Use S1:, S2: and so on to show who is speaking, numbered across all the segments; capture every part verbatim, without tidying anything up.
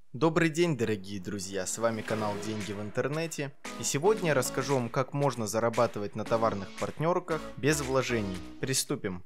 S1: Добрый день, дорогие друзья, с вами канал Деньги в интернете, и сегодня я расскажу вам, как можно зарабатывать на товарных партнерках без вложений. Приступим.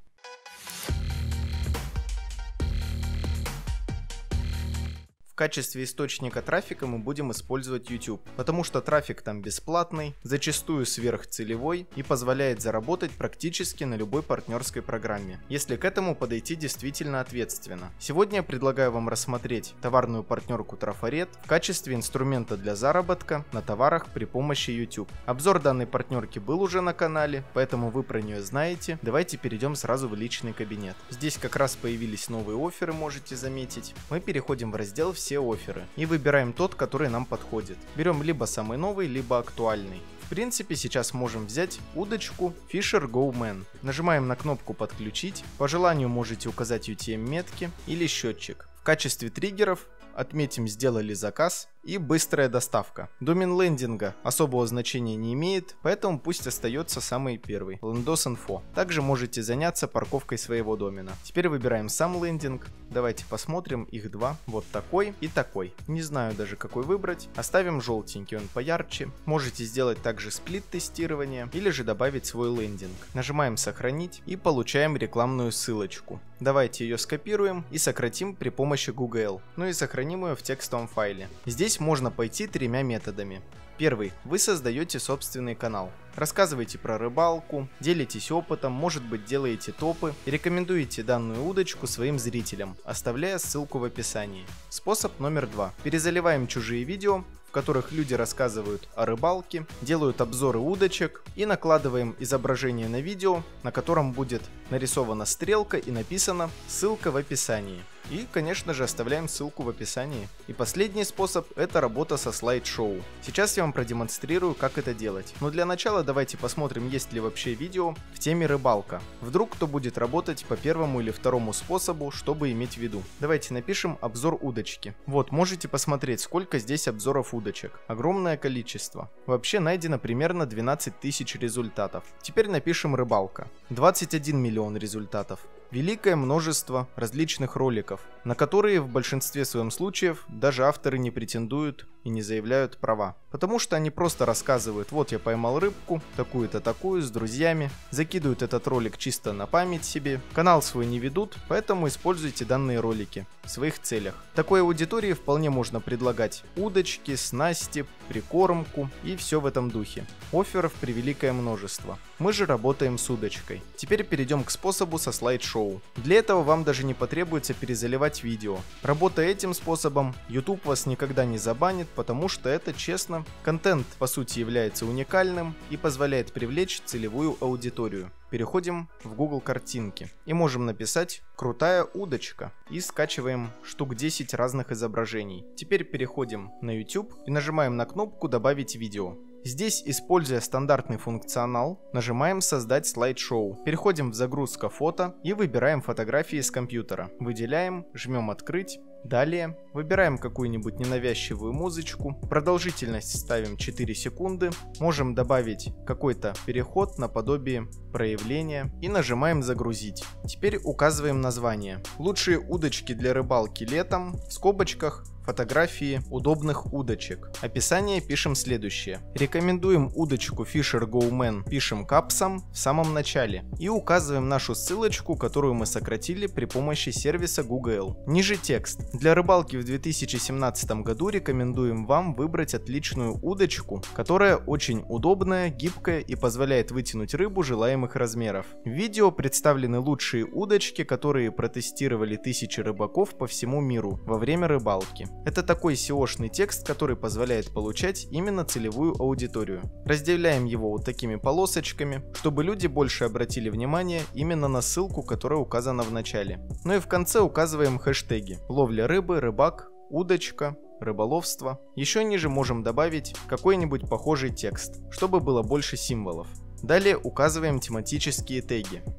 S1: В качестве источника трафика мы будем использовать YouTube, потому что трафик там бесплатный, зачастую сверхцелевой и позволяет заработать практически на любой партнерской программе, если к этому подойти действительно ответственно. Сегодня я предлагаю вам рассмотреть товарную партнерку Трафарет в качестве инструмента для заработка на товарах при помощи YouTube. Обзор данной партнерки был уже на канале, поэтому вы про нее знаете. Давайте перейдем сразу в личный кабинет. Здесь как раз появились новые офферы, можете заметить. Мы переходим в раздел «Все офферы» и выбираем тот, который нам подходит. Берем либо самый новый, либо актуальный. В принципе, сейчас можем взять удочку Fisher Go Man. Нажимаем на кнопку «Подключить». По желанию можете указать ю ти эм-метки или счетчик. В качестве триггеров отметим «Сделали заказ» и «Быстрая доставка». Домен лендинга особого значения не имеет, поэтому пусть остается самый первый – Lendos.info. Также можете заняться парковкой своего домена. Теперь выбираем сам лендинг. Давайте посмотрим, их два. Вот такой и такой. Не знаю даже какой выбрать. Оставим желтенький, он поярче. Можете сделать также сплит-тестирование или же добавить свой лендинг. Нажимаем «Сохранить» и получаем рекламную ссылочку. Давайте ее скопируем и сократим при помощи Google. Ну и сохраним ее в текстовом файле. Здесь можно пойти тремя методами. Первый. Вы создаете собственный канал. Рассказывайте про рыбалку, делитесь опытом, может быть, делаете топы и рекомендуете данную удочку своим зрителям, оставляя ссылку в описании. Способ номер два. Перезаливаем чужие видео, в которых люди рассказывают о рыбалке, делают обзоры удочек и накладываем изображение на видео, на котором будет нарисована стрелка и написано «Ссылка в описании». И, конечно же, оставляем ссылку в описании. И последний способ – это работа со слайд-шоу. Сейчас я вам продемонстрирую, как это делать. Но для начала давайте посмотрим, есть ли вообще видео в теме рыбалка. Вдруг кто будет работать по первому или второму способу, чтобы иметь в виду. Давайте напишем обзор удочки. Вот, можете посмотреть, сколько здесь обзоров удочек. Огромное количество. Вообще найдено примерно двенадцать тысяч результатов. Теперь напишем рыбалка. двадцать один миллион результатов. Великое множество различных роликов, на которые в большинстве своем случаев даже авторы не претендуют и не заявляют права. Потому что они просто рассказывают: вот я поймал рыбку, такую-то такую, с друзьями, закидывают этот ролик чисто на память себе, канал свой не ведут, поэтому используйте данные ролики в своих целях. Такой аудитории вполне можно предлагать удочки, снасти, прикормку и все в этом духе. Офферов превеликое множество. Мы же работаем с удочкой. Теперь перейдем к способу со слайд-шоу. Для этого вам даже не потребуется перезаливать видео. Работая этим способом, YouTube вас никогда не забанит, потому что это честно. Контент по сути является уникальным и позволяет привлечь целевую аудиторию. Переходим в Google картинки и можем написать «крутая удочка» и скачиваем штук десять разных изображений. Теперь переходим на YouTube и нажимаем на кнопку «Добавить видео». Здесь, используя стандартный функционал, нажимаем «Создать слайд-шоу». Переходим в «Загрузка фото» и выбираем фотографии с компьютера. Выделяем, жмем «Открыть». Далее выбираем какую-нибудь ненавязчивую музычку, продолжительность ставим четыре секунды, можем добавить какой-то переход наподобие проявления и нажимаем «Загрузить». Теперь указываем название. Лучшие удочки для рыбалки летом, в скобочках фотографии удобных удочек. Описание пишем следующее. Рекомендуем удочку Fisher Go Man, пишем капсом в самом начале и указываем нашу ссылочку, которую мы сократили при помощи сервиса Google. Ниже текст. Для рыбалки в две тысячи семнадцатом году рекомендуем вам выбрать отличную удочку, которая очень удобная, гибкая и позволяет вытянуть рыбу желаемых размеров. В видео представлены лучшие удочки, которые протестировали тысячи рыбаков по всему миру во время рыбалки. Это такой сеошный текст, который позволяет получать именно целевую аудиторию. Разделяем его вот такими полосочками, чтобы люди больше обратили внимание именно на ссылку, которая указана в начале. Ну и в конце указываем хэштеги: ловля рыбы, рыбак, удочка, рыболовство. Еще ниже можем добавить какой-нибудь похожий текст, чтобы было больше символов. Далее указываем тематические теги.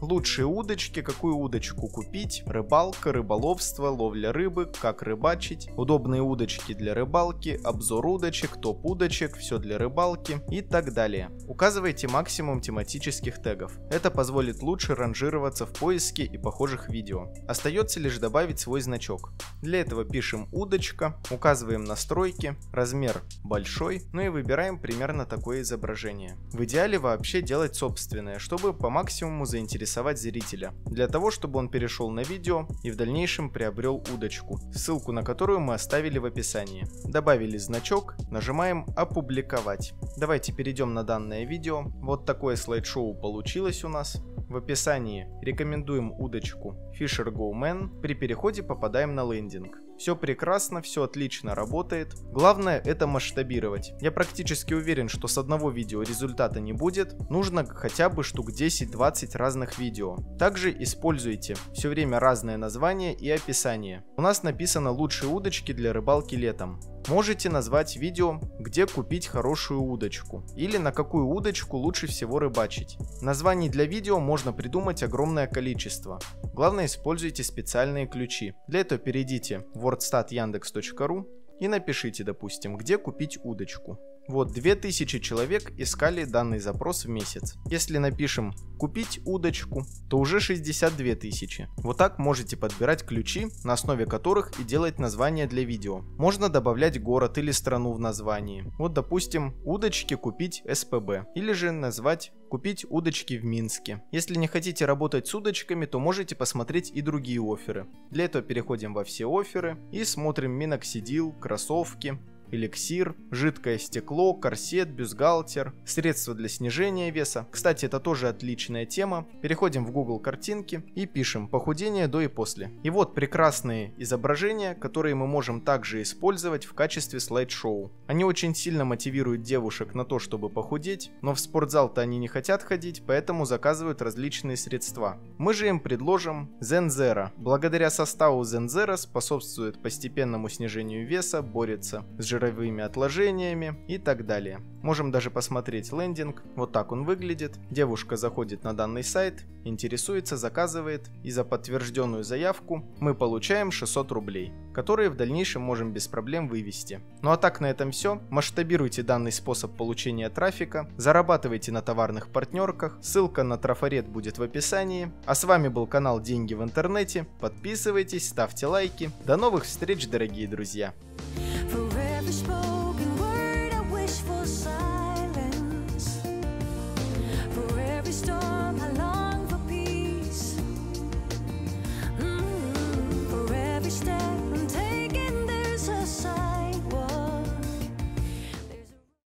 S1: Лучшие удочки, какую удочку купить, рыбалка, рыболовство, ловля рыбы, как рыбачить, удобные удочки для рыбалки, обзор удочек, топ удочек, все для рыбалки и так далее. Указывайте максимум тематических тегов. Это позволит лучше ранжироваться в поиске и похожих видео. Остается лишь добавить свой значок. Для этого пишем удочка, указываем настройки, размер большой, ну и выбираем примерно такое изображение. В идеале вообще делать собственное, чтобы по максимуму заинтересовать зрителя, для того чтобы он перешел на видео и в дальнейшем приобрел удочку, ссылку на которую мы оставили в описании. Добавили значок, нажимаем опубликовать. Давайте перейдем на данное видео. Вот такое слайд-шоу получилось у нас. В описании рекомендуем удочку Fisher Go Man. При переходе попадаем на лендинг. Все прекрасно, все отлично работает. Главное это масштабировать. Я практически уверен, что с одного видео результата не будет. Нужно хотя бы штук десять-двадцать разных видео. Также используйте все время разное название и описание. У нас написано лучшие удочки для рыбалки летом. Можете назвать видео, где купить хорошую удочку, или на какую удочку лучше всего рыбачить. Названий для видео можно придумать огромное количество. Главное, используйте специальные ключи. Для этого перейдите в вордстат яндекс точка ру и напишите, допустим, где купить удочку. Вот две тысячи человек искали данный запрос в месяц. Если напишем «купить удочку», то уже шестьдесят две тысячи. Вот так можете подбирать ключи, на основе которых и делать название для видео. Можно добавлять город или страну в названии. Вот допустим «удочки купить эс пэ бэ» или же назвать «купить удочки в Минске». Если не хотите работать с удочками, то можете посмотреть и другие офферы. Для этого переходим во все офферы и смотрим миноксидил, кроссовки, эликсир, жидкое стекло, корсет, бюстгальтер, средства для снижения веса. Кстати, это тоже отличная тема. Переходим в Google картинки и пишем похудение до и после. И вот прекрасные изображения, которые мы можем также использовать в качестве слайд-шоу. Они очень сильно мотивируют девушек на то, чтобы похудеть, но в спортзал-то они не хотят ходить, поэтому заказывают различные средства. Мы же им предложим Zen-Zero. Благодаря составу Zen-Zero способствует постепенному снижению веса, борется с жировыми отложениями и так далее. Можем даже посмотреть лендинг. Вот так он выглядит. Девушка заходит на данный сайт, интересуется, заказывает, и за подтвержденную заявку мы получаем шестьсот рублей, которые в дальнейшем можем без проблем вывести. Ну а так на этом все. Масштабируйте данный способ получения трафика, зарабатывайте на товарных партнерках, ссылка на трафарет будет в описании. А с вами был канал Деньги в интернете. Подписывайтесь, ставьте лайки. До новых встреч, дорогие друзья!